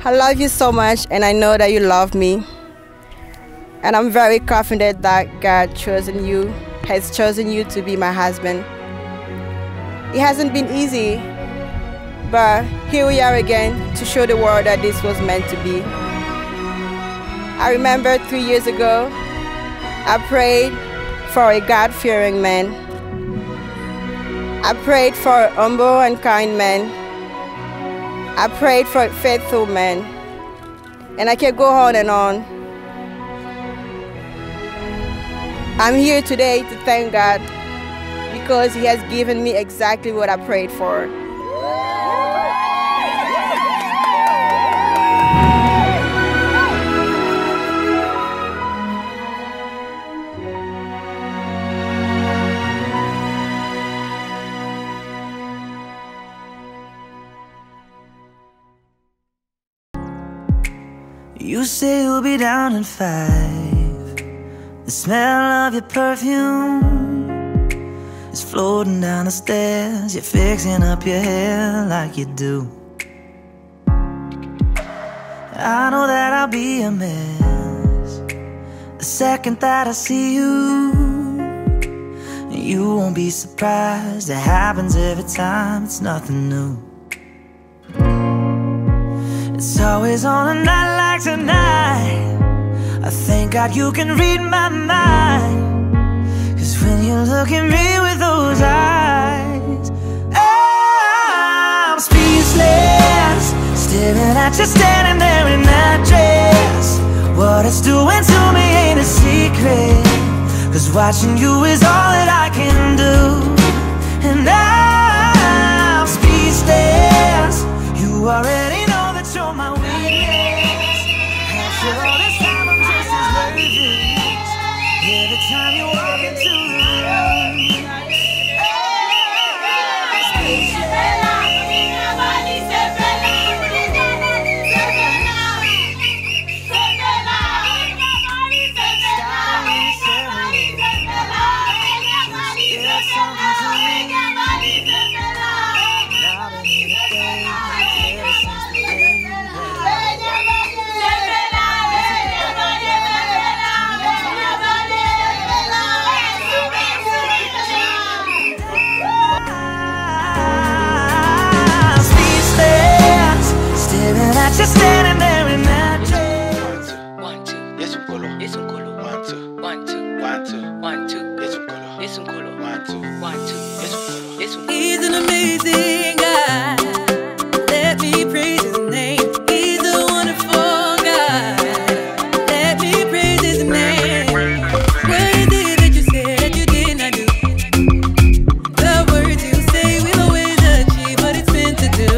I love you so much, and I know that you love me. And I'm very confident that God has chosen you to be my husband. It hasn't been easy, but here we are again to show the world that this was meant to be. I remember 3 years ago, I prayed for a God-fearing man. I prayed for a humble and kind man. I prayed for a faithful man. And I can go on and on. I'm here today to thank God because He has given me exactly what I prayed for. You say you'll be down in 5. The smell of your perfume is floating down the stairs. You're fixing up your hair like you do. I know that I'll be a mess the second that I see you. You won't be surprised, it happens every time, it's nothing new. It's always on a night like tonight. I thank God you can read my mind, 'cause when you look at me with those eyes, I'm speechless, staring at you standing there in that dress. What it's doing to me ain't a secret, 'cause watching you is all that I can do. And I'm speechless, you already know that you're my weakness. After all this time I'm just as nervous every time you walk into the room. Just standing there in that dress. 1, 2, yes un colo, yes un colo. 1, 2, 1, 2, 1, 2, 1, 2, yes un colo, yes un colo. 1, 2, 1, 2, yes un colo, yes un colo. He's an amazing God. Let me praise His name. He's a wonderful God. Let me praise His name. What is it that you said that you did not do? The words you say will always achieve what it's meant to do.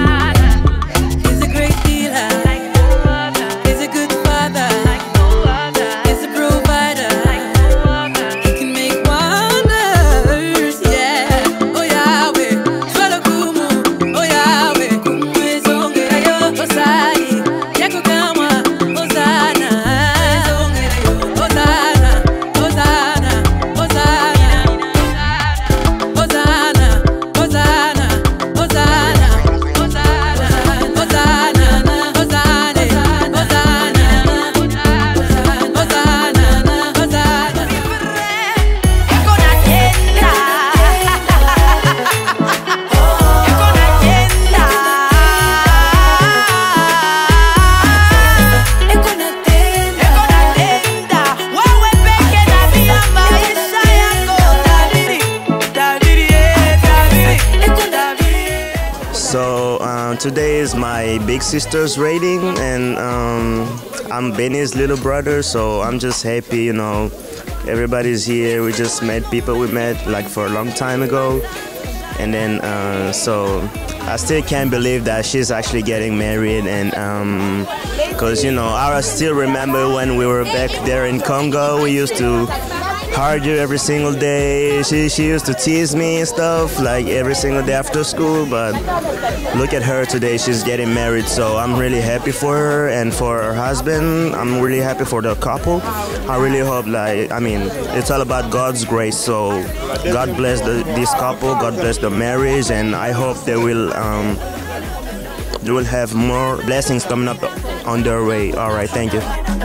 Today is my big sister's wedding, and I'm Benie's little brother, so I'm just happy, you know, everybody's here. We just met people we met like for a long time ago, and then so I still can't believe that she's actually getting married, and because, you know, I still remember when we were back there in Congo, we used to argue every single day. She used to tease me and stuff like every single day after school, but look at her today, she's getting married, so I'm really happy for her and for her husband. I'm really happy for the couple. I really hope, like, I mean, it's all about God's grace, so God bless this couple, God bless the marriage, and I hope they will you will have more blessings coming up on their way. All right, thank you.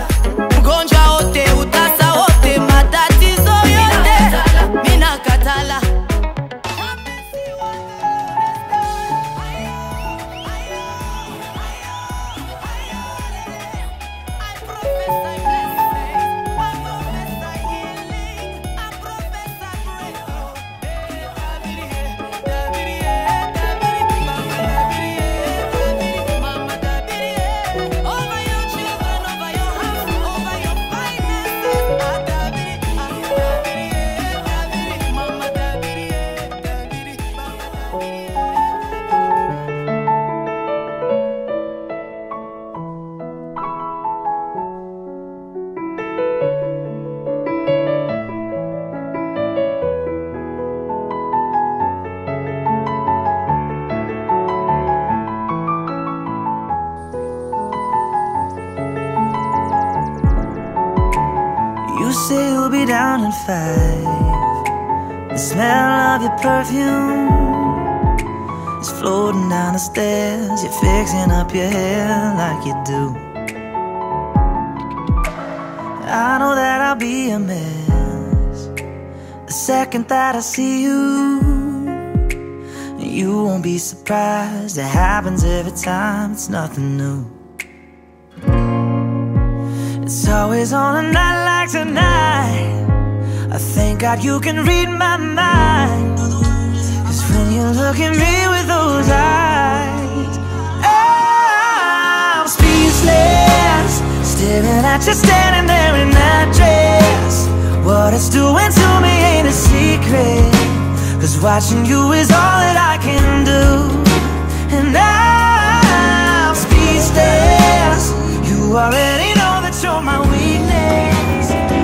You say you'll be down in 5. The smell of your perfume is floating down the stairs. You're fixing up your hair like you do. I know that I'll be a mess the second that I see you. You won't be surprised, it happens every time, it's nothing new. It's always on a night like tonight. I thank God you can read my mind. 'Cause when you look at me with those eyes, I'm speechless, staring at you standing there in that dress. What it's doing to me ain't a secret, 'cause watching you is all that I can do. And I'm speechless, you already know that you're my weakness.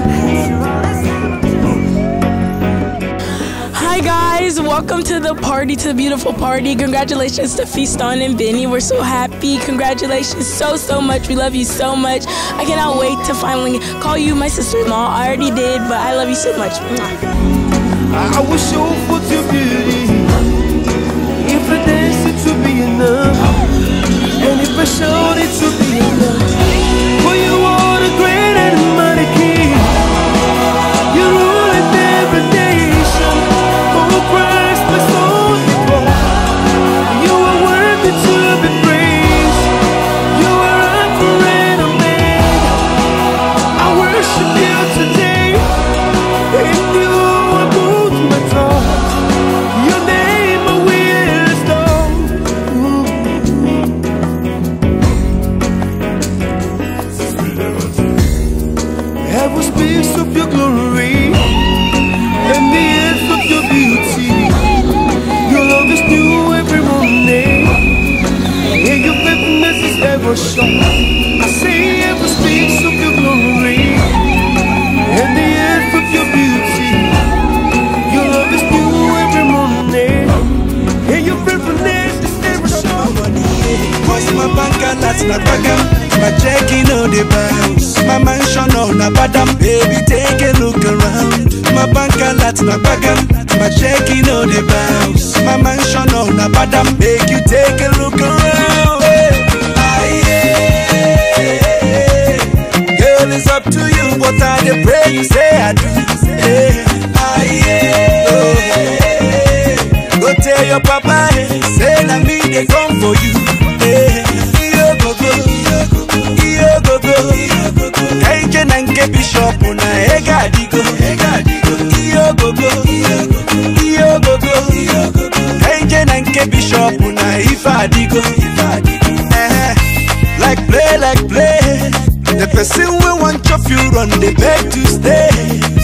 Hi guys, welcome to the party, to the beautiful party. Congratulations to Fiston and Benie. We're so happy. Congratulations so much. We love you so much. I cannot wait to finally call you my sister-in-law. I already did, but I love you so much. I was so full of beauty. If I dance it would be enough, and if I showed it would be enough. For you are the great and mighty King. You rule in every nation. Oh Christ, my soul before. You are worthy to be praised. You are Alpha and Omega. I worship you today. In you I put my trust. Your name I will restore. Heaven speaks of your glory, and the earth of your beauty. Your love is new every morning, and your faithfulness is ever sure. I say heaven speaks of your glory, and the earth of your beauty. Your love is new every morning, and your faithfulness is ever sure. Cause my bank alerts na bagam, my checking on the bounce, my mansion on a badam. Baby, take a look around. My bank alerts na bagam, my checking on the bounce, my mansion on a badam. Make you take a look around. Girl, it's up to you, but I pray you say I do. Go tell your papa, say na me they come for you. Kenje nanke bishop na ega digo. Iyo gogo. Kenje nanke bishop na ifa digo. Like play. The person we want your few run, they beg to stay.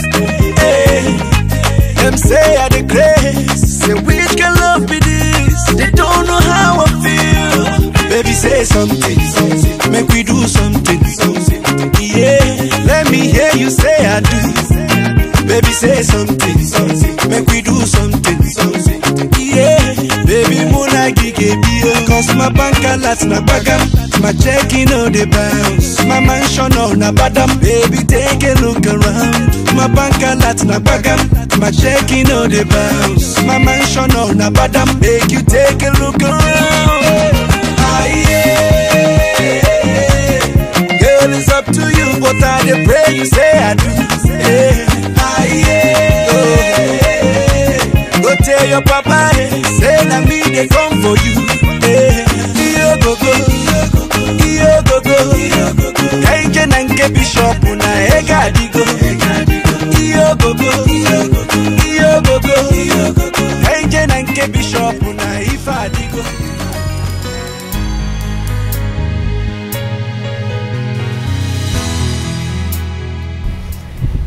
Them say I the grace, say which can love be this? They don't know how I feel. Baby, say something, make we do something. Yeah, let me hear you say I do. Baby, say something, make we do something. Yeah, baby, muna gige bio. Cause my bank alerts na bagam, my checking on the bounce, my mansion on a badam. Baby, take a look around. My bank alerts na bagam, my checking on the bounce, my mansion on a badam. Make you take a look around.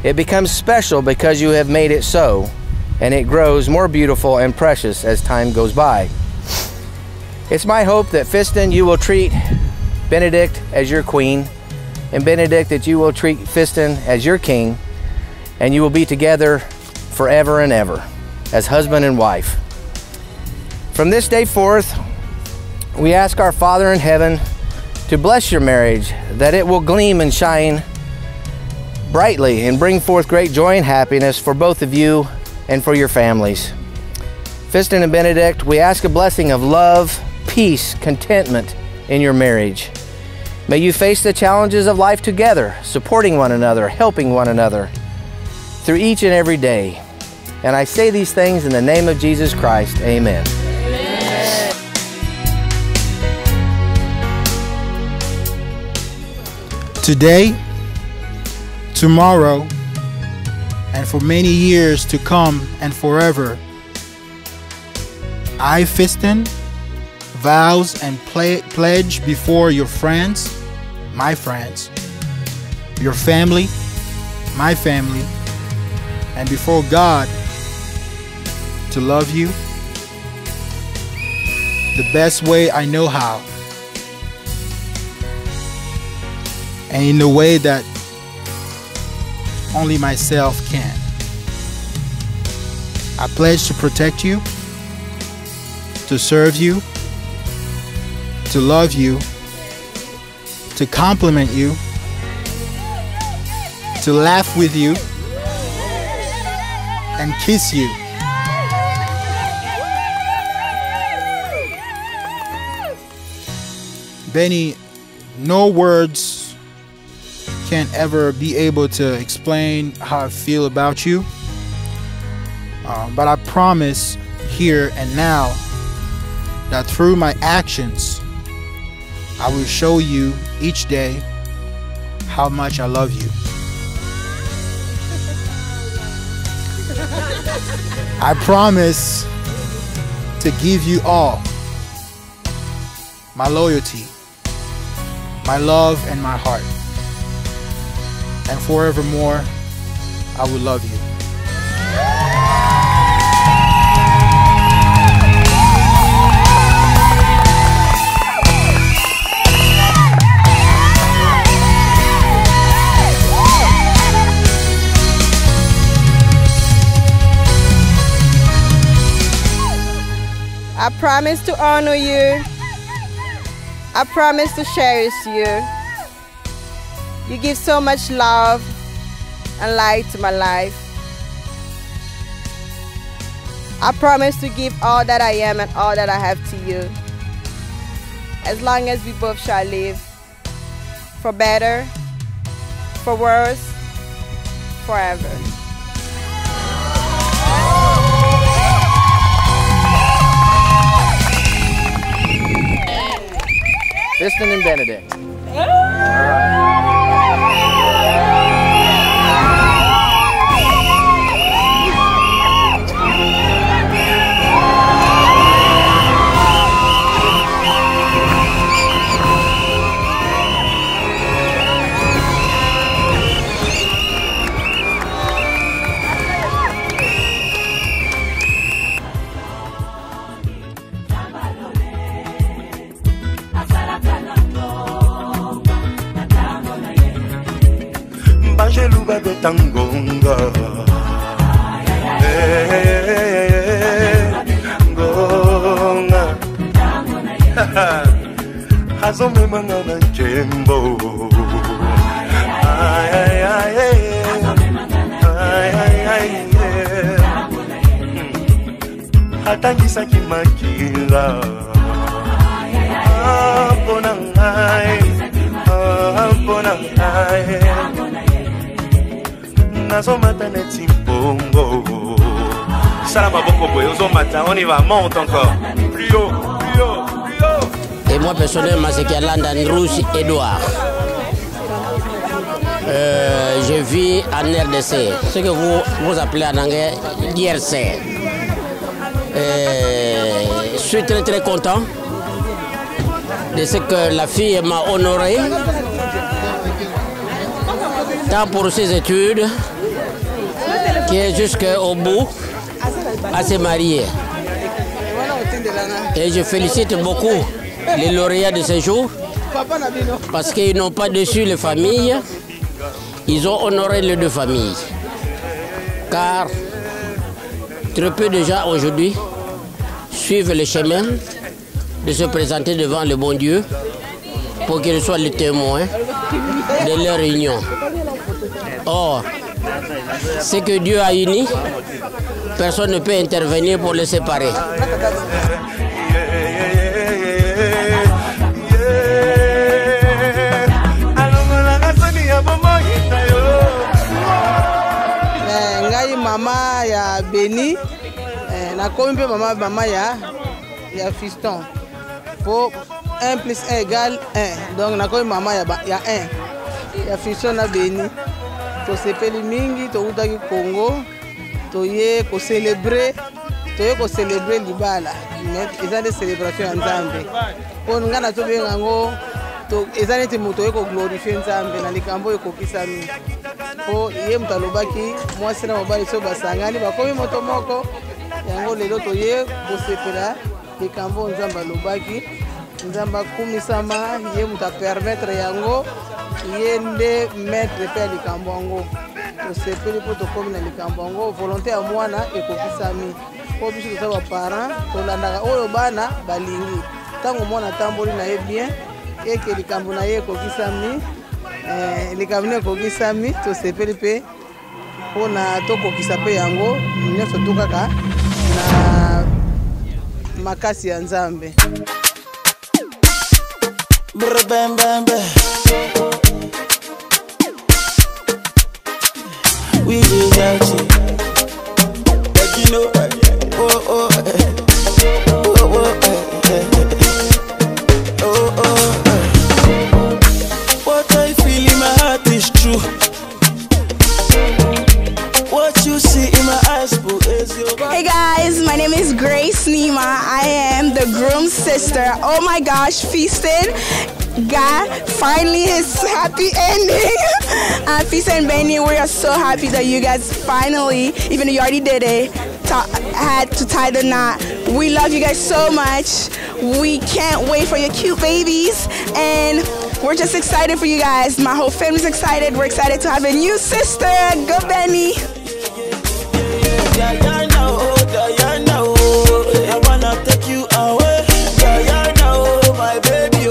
It becomes special because you have made it so, and it grows more beautiful and precious as time goes by. It's my hope that Fiston, you will treat Benedict as your queen, and Benedict, that you will treat Fiston as your king, and you will be together forever and ever as husband and wife. From this day forth, we ask our Father in heaven to bless your marriage, that it will gleam and shine brightly and bring forth great joy and happiness for both of you and for your families. Fiston and Benedict, we ask a blessing of love, peace, contentment in your marriage. May you face the challenges of life together, supporting one another, helping one another through each and every day. And I say these things in the name of Jesus Christ. Amen. Today, tomorrow, and for many years to come and forever, I, Fiston, vows and pledge before your friends, my friends, your family, my family, and before God, to love you the best way I know how, and in the way that only myself can. I pledge to protect you, to serve you, to love you, to compliment you, to laugh with you, and kiss you. Benie, no words can ever be able to explain how I feel about you, but I promise here and now that through my actions I will show you each day how much I love you. I promise to give you all my loyalty, my love, and my heart. And forevermore, I will love you. I promise to honor you. I promise to cherish you. You give so much love and light to my life. I promise to give all that I am and all that I have to you, as long as we both shall live, for better, for worse, forever. Fiston and Benedict. Banjeluba de tangonga, gonga, hazome mangana jembo, ay ay ay ay ay hatangisa kimakila, bonangai, bonangai. On y va, monte encore. Plus haut, plus haut, plus haut. Et moi personnellement, c'est qu'il y a Landan Rouge Edouard. Je vis en RDC, ce que vous appelez en anglais DRC. Je suis très très content de ce que la fille m'a honoré, tant pour ses études qui est jusqu'au bout à se marier. Et je félicite beaucoup les lauréats de ce jour parce qu'ils n'ont pas déçu les familles, ils ont honoré les deux familles. Car très peu de gens aujourd'hui suivent le chemin de se présenter devant le bon Dieu pour qu'ils soient les témoins de leur union. Or, ce que Dieu a uni, personne ne peut intervenir pour les séparer. Maman ya Benie, na komi pe maman ya Fiston. Pour 1 plus 1 égale 1. Donc na komi maman ya 1. Ya Fiston na Benie. To sepeli mingi, to utaki Congo, to ye ko célébrer libala. Mais ils ont des célébrations en Zambie. Pour ngana to bengango, to ezane te moto ye ko glorifier Nzambe na likambo ye kokisami. Po ye mutalobaki mwasi na mobali so basangani bakomi moto moko yango lelo to ye kosepela likambo Nzambe alobaki Nzambe akumisama ye muta permettre yango ye nde maître pe likambo yango tosepeli po tokomi na likambo yango volonté ya mwana ekokisami po biso toza baparent tolandaka oyo bana balingi ntango mwana atamboli na ye bien eke likambo na ye ekokisami likambo ekokisami tosepeli mpe mpona tokokisa mpe yango nyonso to kaka na makasi ya Nzambe. We without you, but you know, what I feel in my heart is true. What you see in my eyes is your body. Hey guys, my name is Grace Nima. I am the groom's sister. Oh my gosh, Fiston got finally his happy ending. Fiston and Benie, we are so happy that you guys finally, even though you already did it, had to tie the knot. We love you guys so much. We can't wait for your cute babies, and we're just excited for you guys. My whole family's excited. We're excited to have a new sister. Go Benie. I wanna take you away. My baby,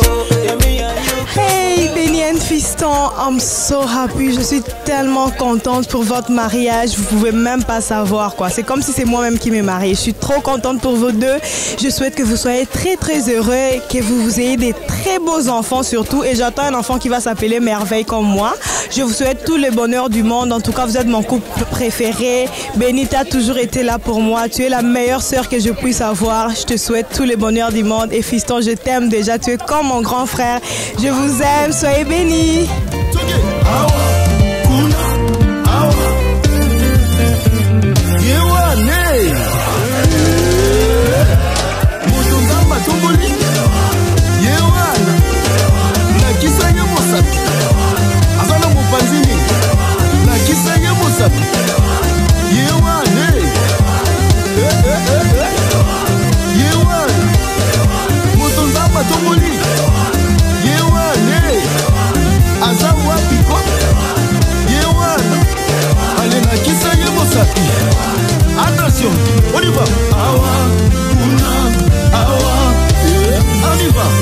Hey Benie and Fiston, I'm so happy. Je suis tellement contente pour votre mariage. Vous pouvez même pas savoir quoi. C'est comme si c'est moi-même qui m'ai mariée. Je suis trop contente pour vous deux. Je souhaite que vous soyez très très heureux, que vous ayez des très beaux enfants surtout. Et j'attends un enfant qui va s'appeler Merveille comme moi. Je vous souhaite tout le bonheur du monde. En tout cas, vous êtes mon couple préféré. Benie, tu as toujours été là pour moi. Tu es la meilleure sœur que je puisse avoir. Je te souhaite tout le bonheur du monde. Et Fiston, je t'aime déjà. Tu es comme mon grand frère. Je vous aime. Soyez bénis. Attention, on y va. On y va.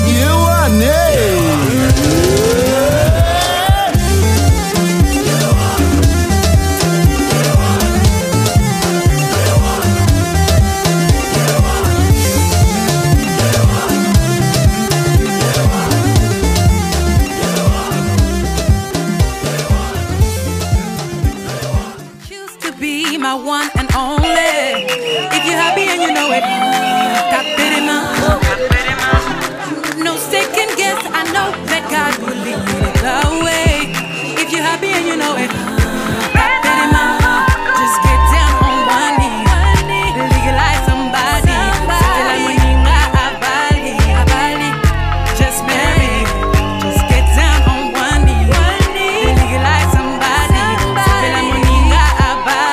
My one and only. If you're happy and you know it, no second guess. I know that God will lead you the way. If you're happy and you know it, just get down on one knee, legalize somebody. Just marry. Just get down on one knee, legalize somebody.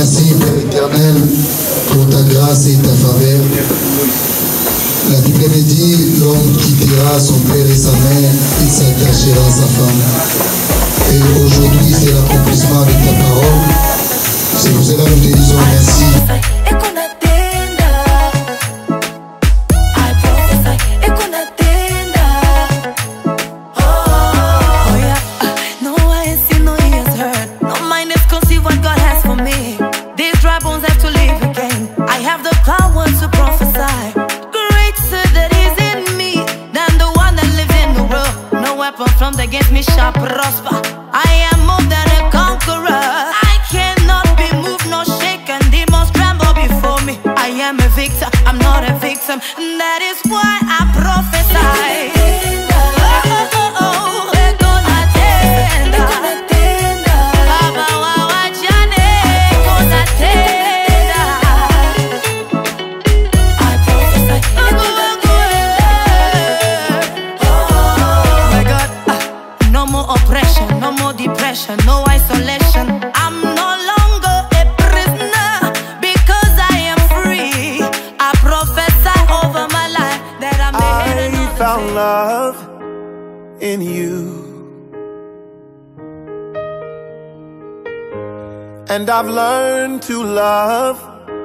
Merci, Père éternel, pour ta grâce et ta faveur. La Bible me dit, l'homme quittera son père et sa mère, il s'attachera à sa femme. Et aujourd'hui, c'est l'accomplissement avec ta parole. C'est pour cela que nous te disons merci. Against me shall prosper. I am more than a conqueror. I cannot be moved nor shaken. Demons tremble before me. I am a victor, I'm not a victim. And that is why I prophesy. No isolation, I'm no longer a prisoner because I am free. I prophesy over my life that I'm I found love in you, and I've learned to love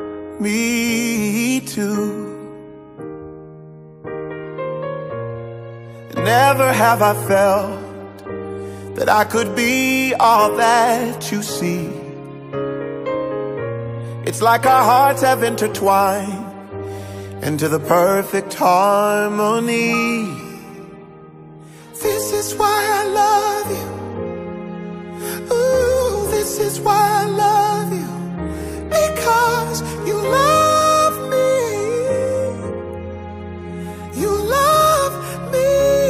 me too. Never have I felt that I could be all that you see. It's like our hearts have intertwined into the perfect harmony. This is why I love you. Ooh, this is why I love you. Because you love me. You love me.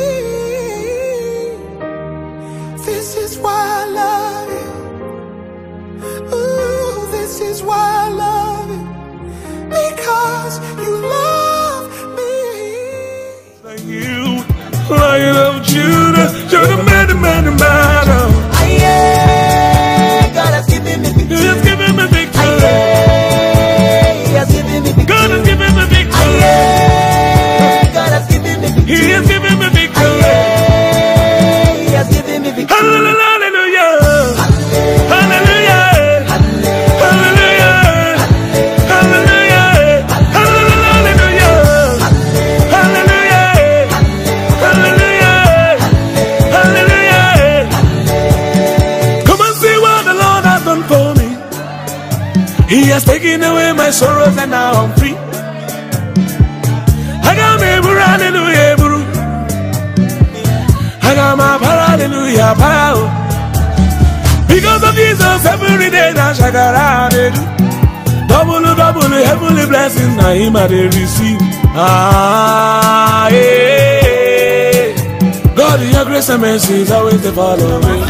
This is why I love you. Ooh, this is why I love you. Because you love me. Like you, Lion of Judah, you're the man, the man, the man. God has given me victory. He has given me victory. He has given me victory. God has given me victory. God has given me victory. He has given me victory. He has given me victory. Hallelujah. He has taken away my sorrows and now I'm free. I got me hallelujah, bro. I got my hallelujah, power. Because of Jesus, every day now shakara they do. Double heavenly blessings now him I they receive. Ah, yeah. God, your grace and mercy is always to follow me.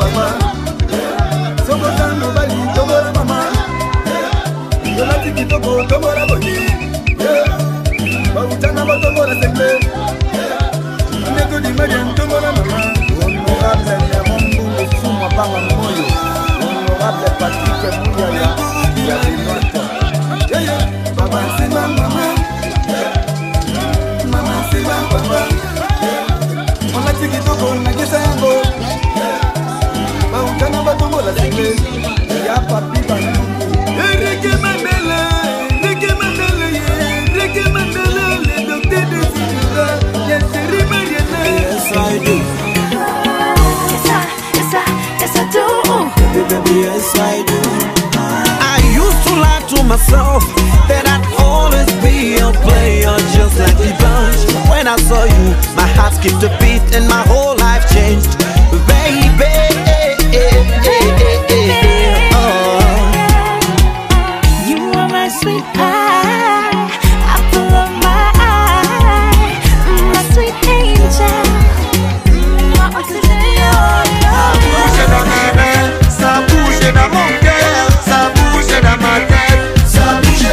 Yes, I do. I used to lie to myself that I'd always be a player just like the bunch. When I saw you, my heart skipped a beat and my whole life changed. Baby, you are my sweet pie, apple of my eye, my sweet angel, my oxygen. Ça bouge dans mon cœur, ça bouge dans ma tête, ça bouge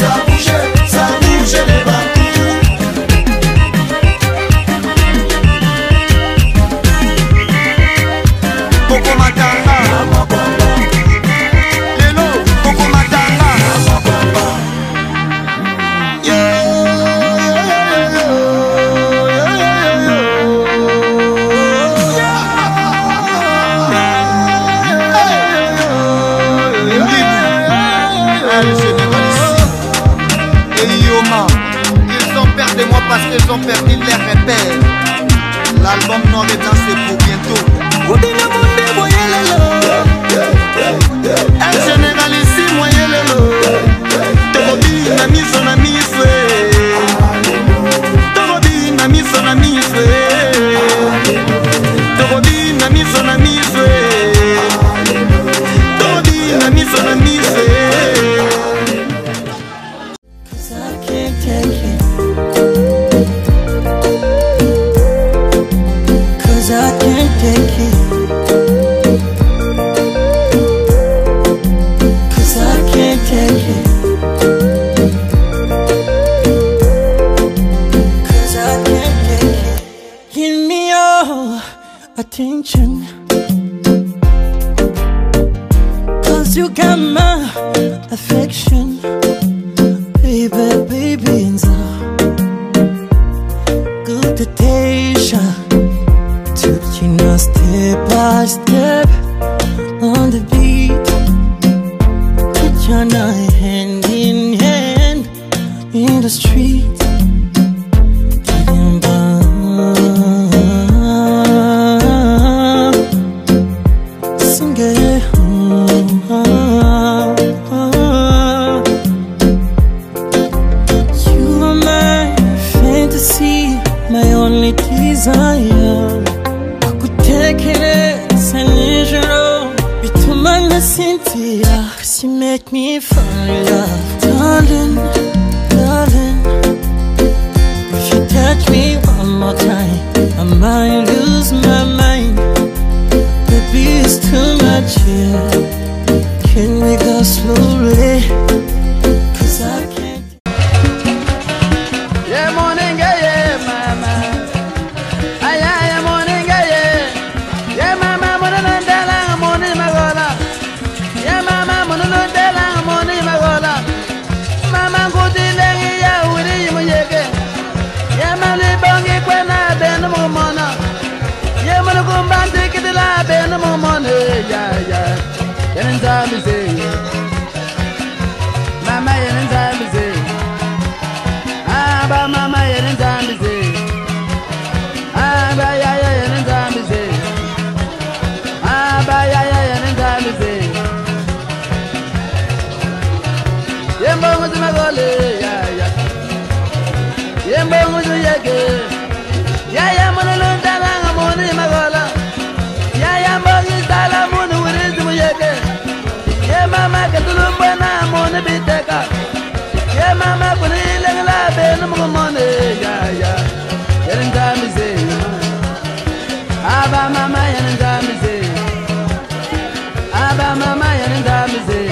les partout. parce qu'ils ont perdu leurs repères. L'album Noir et Blanc c'est pour bientôt. Un général ici, moyen lelo. Tobi na miso na miswe. Tobi na miso na miswe. Tobi na miso na miswe. Tobi na miso na miswe. Cause I can't take it. Cause I can't take it. Cause I can't take it. Cause I can't take it. Give me your attention. Cause you got my affection. Baby, baby, and so good to taste. Taking us step by step on the beat. Put your hand in hand in the street. Getting by. Sing it. You are my fantasy, my only desire. Take it as an usual. Between the Cynthia, cause you make me fall in love. Darling, darling, if you touch me one more time, I might lose my mind. Baby, it's too much here. Can we go slowly? Cause I can't. Yeah, morning, yeah, mama. Ay, morning, yeah, mama, morning, magola. Yeah, mama, morning, magola. Mama, good evening, yeah, with you, yeah, mama, bongi, kwena, ben, mona. Yeah, mama, come take it, la, ben, mona. Yeah. Then time is it. Mama, and time is it. Ah, but mama, and time is it. Ah, but yeah, and time is it. Ah, but yeah, and time is it. Yeah, mama, my golly, yeah. Yeah, mama, yeah, mama, no, I'm on my gola. Yeah, mama, I'm on the yeah, mama, get to look when I'm on the bit. Yeah, mama, put it in la ben, money. Yeah. Getting time is it. Abba, mama, and time is it. Abba, mama, and time is it.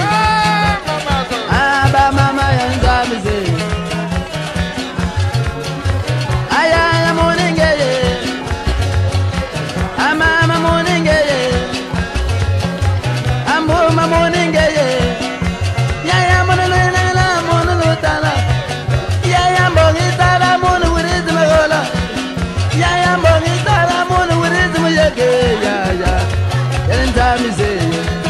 Abba, mama, and time is it. I am morning, I'm morning, I'm home, my morning, yeah, I'm on the line, I'm on the tala. Yeah, I'm on it, I'm on with it, my gola. Yeah, I'm on it, I'm on with it, my yeah. And time is it.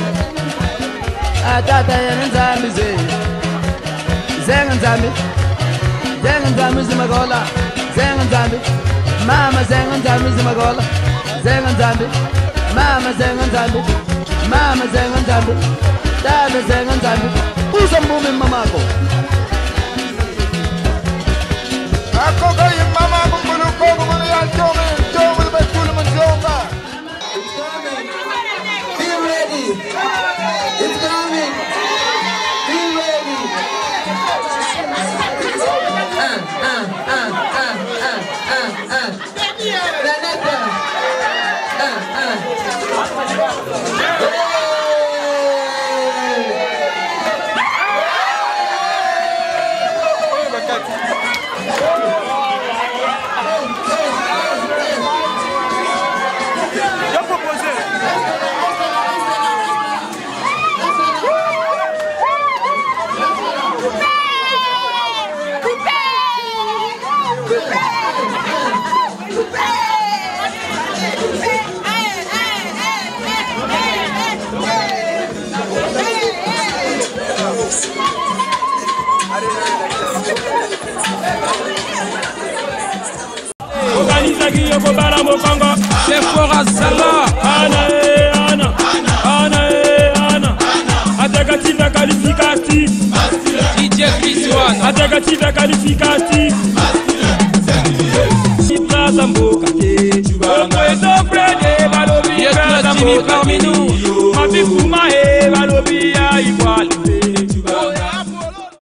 I thought I had time is it. Zang and time is my gola. Zang and time. Mama Zang and time is my gola. Zang and time. Mama Zang and time. Mama Zang and time. Dada Zang and time. Who's a boom in Mamako? I cook your mama, be ready. It's coming. Be ready. C'est fort à Zala. Adagativa qualificatif. DJ Christian. Adagativa qualificatif. Parmi nous.